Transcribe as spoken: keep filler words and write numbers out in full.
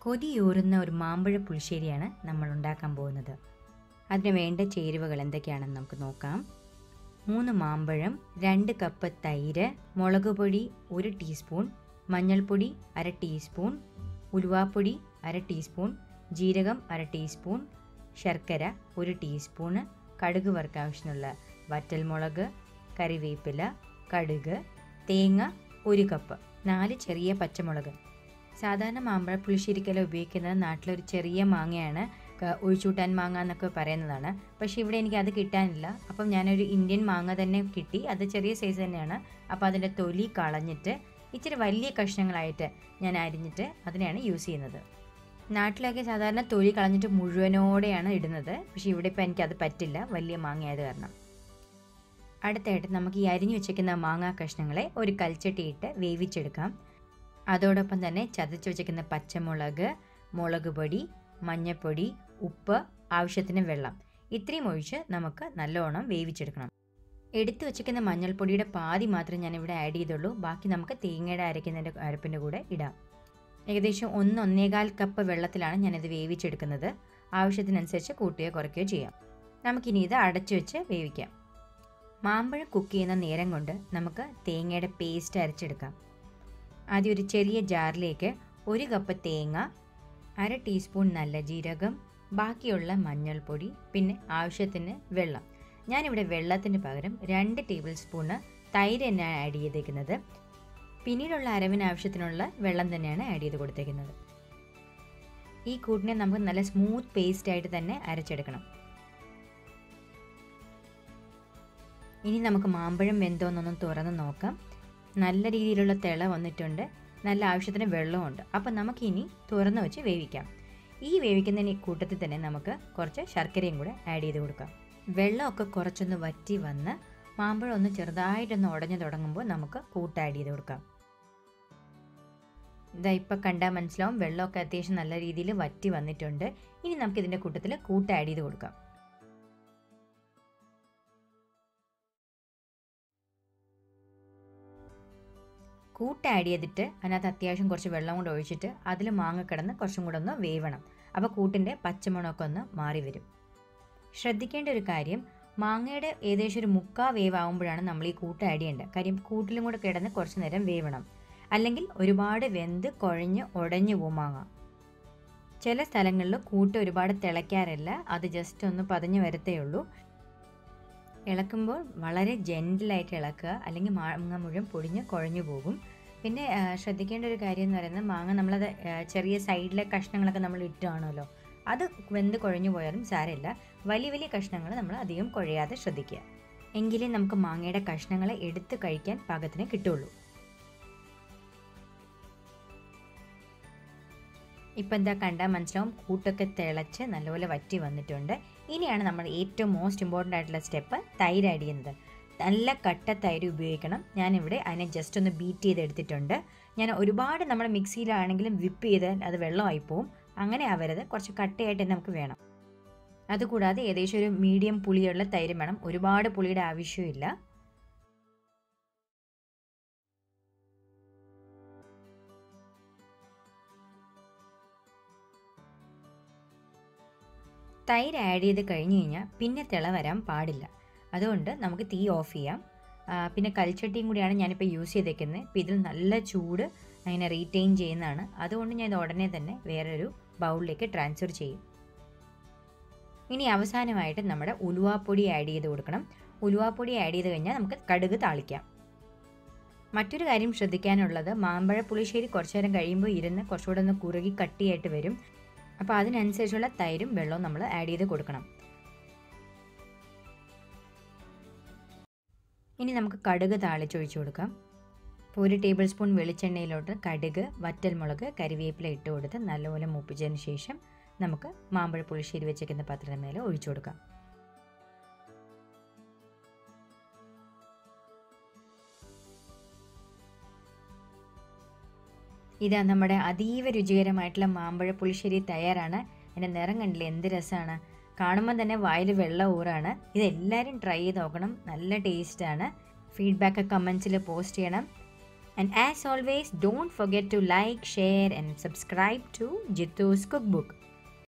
കൊതിയൂറുന്ന ഒരു മാമ്പഴ പുളിശ്ശേരിയാണ് നമ്മൾ ഉണ്ടാക്കാൻ പോകുന്നത്. അതിന് വേണ്ട ചേരുവകൾ എന്തൊക്കെയാണെന്ന് നമുക്ക് നോക്കാം. മൂന്ന് മാമ്പഴം, രണ്ട് കപ്പ് തൈര്, മുളക് പൊടി ഒരു ടീസ്പൂൺ, മഞ്ഞൾപ്പൊടി അര ടീസ്പൂൺ, ഉലുവാപ്പൊടി അര ടീസ്പൂൺ, ജീരകം അര ടീസ്പൂൺ, ശർക്കര ഒരു ടീസ്പൂണ്, കടുക് വറുക്കാവശ്യമുള്ള വറ്റൽമുളക്, കറിവേപ്പില, കടുക്, തേങ്ങ ഒരു കപ്പ്, നാല് ചെറിയ പച്ചമുളക്. സാധാരണ മാമ്പഴ പുളിശ്ശേരിക്കെല്ലാം ഉപയോഗിക്കുന്നത് നാട്ടിലൊരു ചെറിയ മാങ്ങയാണ്, ഒഴിച്ചൂട്ടാൻ മാങ്ങ എന്നൊക്കെ പറയുന്നതാണ്. പക്ഷേ ഇവിടെ എനിക്ക് അത് കിട്ടാനില്ല. അപ്പം ഞാനൊരു ഇന്ത്യൻ മാങ്ങ തന്നെ കിട്ടി. അത് ചെറിയ സൈസ് തന്നെയാണ്. അപ്പോൾ അതിൻ്റെ തൊലി കളഞ്ഞിട്ട് ഇച്ചിരി വലിയ കഷ്ണങ്ങളായിട്ട് ഞാൻ അരിഞ്ഞിട്ട് അതിനെയാണ് യൂസ് ചെയ്യുന്നത്. നാട്ടിലൊക്കെ സാധാരണ തൊലി കളഞ്ഞിട്ട് മുഴുവനോടെയാണ് ഇടുന്നത്. പക്ഷേ ഇവിടെ ഇപ്പോൾ എനിക്കത് പറ്റില്ല, വലിയ മാങ്ങയായത് കാരണം. അടുത്തായിട്ട് നമുക്ക് ഈ അരിഞ്ഞു വെച്ചിരിക്കുന്ന മാങ്ങാ കഷ്ണങ്ങളെ ഒരു കൽച്ചട്ടിയിട്ട് വേവിച്ചെടുക്കാം. അതോടൊപ്പം തന്നെ ചതച്ച് വെച്ചിരിക്കുന്ന പച്ചമുളക്, മുളക് പൊടി, മഞ്ഞൾപ്പൊടി, ഉപ്പ്, ആവശ്യത്തിന് വെള്ളം ഇത്രയും ഒഴിച്ച് നമുക്ക് നല്ലോണം വേവിച്ചെടുക്കണം. എടുത്തു വെച്ചിരിക്കുന്ന മഞ്ഞൾപ്പൊടിയുടെ പാതി മാത്രമേ ഞാനിവിടെ ആഡ് ചെയ്തുള്ളൂ. ബാക്കി നമുക്ക് തേങ്ങയുടെ അരയ്ക്കുന്നതിൻ്റെ അരപ്പിൻ്റെ കൂടെ ഇടാം. ഏകദേശം ഒന്ന് ഒന്നേകാൽ കപ്പ് വെള്ളത്തിലാണ് ഞാനിത് വേവിച്ചെടുക്കുന്നത്. ആവശ്യത്തിനനുസരിച്ച് കൂട്ടുകയോ കുറയ്ക്കുകയോ ചെയ്യാം. നമുക്കിനി ഇത് അടച്ചു വെച്ച് വേവിക്കാം. മാമ്പഴം കുക്ക് ചെയ്യുന്ന നേരം കൊണ്ട് നമുക്ക് തേങ്ങയുടെ പേസ്റ്റ് അരച്ചെടുക്കാം. ആദ്യം ഒരു ചെറിയ ജാറിലേക്ക് ഒരു കപ്പ് തേങ്ങ, അര ടീസ്പൂൺ നല്ല ജീരകം, ബാക്കിയുള്ള മഞ്ഞൾപ്പൊടി, പിന്നെ ആവശ്യത്തിന് വെള്ളം. ഞാനിവിടെ വെള്ളത്തിന് പകരം രണ്ട് ടേബിൾ സ്പൂണ് തൈര് തന്നെയാണ് ആഡ് ചെയ്തേക്കുന്നത്. പിന്നീടുള്ള അരവിന് ആവശ്യത്തിനുള്ള വെള്ളം തന്നെയാണ് ആഡ് ചെയ്ത് കൊടുത്തേക്കുന്നത്. ഈ കൂട്ടിനെ നമുക്ക് നല്ല സ്മൂത്ത് പേസ്റ്റ് ആയിട്ട് തന്നെ അരച്ചെടുക്കണം. ഇനി നമുക്ക് മാമ്പഴം വെന്തോന്നൊന്നും തുറന്ന് നോക്കാം. നല്ല രീതിയിലുള്ള തിള വന്നിട്ടുണ്ട്, നല്ല ആവശ്യത്തിന് വെള്ളമുണ്ട്. അപ്പം നമുക്കിനി തുറന്ന് വെച്ച് വേവിക്കാം. ഈ വേവിക്കുന്നതിന് കൂട്ടത്തിൽ തന്നെ നമുക്ക് കുറച്ച് ശർക്കരയും കൂടെ ആഡ് ചെയ്ത് കൊടുക്കാം. വെള്ളമൊക്കെ കുറച്ചൊന്ന് വറ്റി വന്ന് മാമ്പഴം ഒന്ന് ചെറുതായിട്ടൊന്ന് ഉടഞ്ഞു തുടങ്ങുമ്പോൾ നമുക്ക് കൂട്ട് ആഡ് ചെയ്ത് കൊടുക്കാം. ഇതാ ഇപ്പം കണ്ടാൽ മനസ്സിലാവും, വെള്ളമൊക്കെ അത്യാവശ്യം നല്ല രീതിയിൽ വറ്റി വന്നിട്ടുണ്ട്. ഇനി നമുക്കിതിൻ്റെ കൂട്ടത്തിൽ കൂട്ട് ആഡ് ചെയ്ത് കൊടുക്കാം. കൂട്ട് ആഡ് ചെയ്തിട്ട് അതിനകത്ത് അത്യാവശ്യം കുറച്ച് വെള്ളം കൂടെ ഒഴിച്ചിട്ട് അതിൽ മാങ്ങ കിടന്ന് കുറച്ചും കൂടെ ഒന്ന് വേവണം. അപ്പോൾ കൂട്ടിൻ്റെ പച്ചമണമൊക്കെ ഒന്ന് മാറി വരും. ശ്രദ്ധിക്കേണ്ട ഒരു കാര്യം, മാങ്ങയുടെ ഏകദേശം ഒരു മുക്കാ വേവാകുമ്പോഴാണ് നമ്മൾ ഈ കൂട്ട് ആഡ് ചെയ്യേണ്ടത്. കാര്യം കൂട്ടിലും കൂടെ കിടന്ന് കുറച്ച് നേരം വേവണം. അല്ലെങ്കിൽ ഒരുപാട് വെന്ത് കുഴഞ്ഞ് ഉടഞ്ഞു പോകും മാങ്ങ. ചില സ്ഥലങ്ങളിൽ കൂട്ട് ഒരുപാട് തിളയ്ക്കാറില്ല, അത് ജസ്റ്റ് ഒന്ന് പതഞ്ഞ് വരത്തേ ഉള്ളൂ. ഇളക്കുമ്പോൾ വളരെ ജെൻറ്റിലായിട്ട് ഇളക്കുക, അല്ലെങ്കിൽ മാങ്ങ മുഴുവൻ പൊടിഞ്ഞ് കുഴഞ്ഞു പോകും. പിന്നെ ശ്രദ്ധിക്കേണ്ട ഒരു കാര്യം എന്ന് പറയുന്നത്, മാങ്ങ നമ്മളത് ചെറിയ സൈഡിലെ കഷ്ണങ്ങളൊക്കെ നമ്മൾ ഇട്ടാണല്ലോ, അത് വെന്ത് കുഴഞ്ഞു പോയാലും സാരമില്ല. വലിയ വലിയ കഷ്ണങ്ങൾ നമ്മൾ അധികം കുഴയാതെ ശ്രദ്ധിക്കുക. എങ്കിലേ നമുക്ക് മാങ്ങയുടെ കഷ്ണങ്ങളെ എടുത്ത് കഴിക്കാൻ പാകത്തിന് കിട്ടുള്ളൂ. ഇപ്പം എന്താ കണ്ടാൽ മനസ്സിലാവും, കൂട്ടൊക്കെ തിളച്ച് നല്ലപോലെ വറ്റി വന്നിട്ടുണ്ട്. ഇനിയാണ് നമ്മൾ ഏറ്റവും മോസ്റ്റ് ഇമ്പോർട്ടൻ്റ് ആയിട്ടുള്ള സ്റ്റെപ്പ്, തൈര് ആഡ് ചെയ്യുന്നത്. നല്ല കട്ട തൈര് ഉപയോഗിക്കണം. ഞാനിവിടെ അതിനെ ജസ്റ്റ് ഒന്ന് ബീറ്റ് ചെയ്തെടുത്തിട്ടുണ്ട്. ഞാൻ ഒരുപാട് നമ്മൾ മിക്സിയിലാണെങ്കിലും വിപ്പ് ചെയ്താൽ അത് വെള്ളമായി പോവും. അങ്ങനെ ആവരുത്, കുറച്ച് കട്ടയായിട്ട് തന്നെ നമുക്ക് വേണം. അതുകൂടാതെ ഏകദേശം ഒരു മീഡിയം പുളിയുള്ള തൈര് വേണം, ഒരുപാട് പുളിയുടെ ആവശ്യമില്ല. തൈര് ആഡ് ചെയ്ത് കഴിഞ്ഞ് കഴിഞ്ഞാൽ പിന്നെ തിള വരാൻ പാടില്ല. അതുകൊണ്ട് നമുക്ക് തീ ഓഫ് ചെയ്യാം. പിന്നെ കൽച്ചട്ടിയും കൂടിയാണ് ഞാനിപ്പോൾ യൂസ് ചെയ്തേക്കുന്നത്. ഇപ്പോൾ ഇതിൽ നല്ല ചൂട് അങ്ങനെ റീറ്റെയിൻ ചെയ്യുന്നതാണ്. അതുകൊണ്ട് ഞാൻ ഇത് ഉടനെ തന്നെ വേറൊരു ബൗളിലേക്ക് ട്രാൻസ്ഫർ ചെയ്യും. ഇനി അവസാനമായിട്ട് നമ്മുടെ ഉലുവാപ്പൊടി ആഡ് ചെയ്ത് കൊടുക്കണം. ഉലുവാപ്പൊടി ആഡ് ചെയ്ത് കഴിഞ്ഞാൽ നമുക്ക് കടുക് താളിക്കാം. മറ്റൊരു കാര്യം ശ്രദ്ധിക്കാനുള്ളത്, മാമ്പഴ പുളിശ്ശേരി കുറച്ചു നേരം കഴിയുമ്പോൾ ഇരുന്ന് കുറച്ചുകൂടെ ഒന്ന് കുറുകി കട്ടിയായിട്ട് വരും. അപ്പോൾ അതിനനുസരിച്ചുള്ള തൈരും വെള്ളവും നമ്മൾ ആഡ് ചെയ്ത് കൊടുക്കണം. ഇനി നമുക്ക് കടുക് താളിച്ചൊഴിച്ച് കൊടുക്കാം. ഇപ്പോൾ ഒരു ടേബിൾ സ്പൂൺ വെളിച്ചെണ്ണയിലോട്ട് കടുക്, വറ്റൽമുളക്, കരിവേപ്പില ഇട്ട് കൊടുത്ത് നല്ലപോലെ മൂപ്പിച്ചതിന് ശേഷം നമുക്ക് മാമ്പഴ പുളിശ്ശേരി വെച്ചിരിക്കുന്ന പാത്രത്തിന് മേലെ ഒഴിച്ചു കൊടുക്കാം. ഇതാ നമ്മുടെ അതീവ രുചികരമായിട്ടുള്ള മാമ്പഴ പുളിശ്ശേരി തയ്യാറാണ്. അതിൻ്റെ നിറം കണ്ടില്ലേ, എന്ത് രസമാണ്! കാണുമ്പോൾ തന്നെ വായിൽ വെള്ളം ഊറാണ്. ഇതെല്ലാവരും ട്രൈ ചെയ്ത് നോക്കണം, നല്ല ടേസ്റ്റാണ്. ഫീഡ്ബാക്ക് കമൻസിൽ പോസ്റ്റ് ചെയ്യണം. And as always, don't forget to like, share and subscribe to Jittu's Cookbook.